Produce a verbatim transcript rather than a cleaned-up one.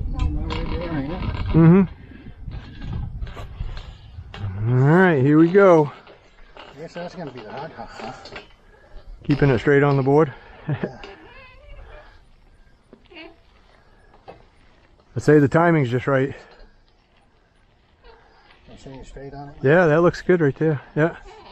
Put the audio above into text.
Mm-hmm. Alright, here we go. I guess that's going to be the hard half, huh? Keeping it straight on the board. Yeah. I'd say the timing's just right. I'll show you straight on it. Yeah, that looks good right there. Yeah.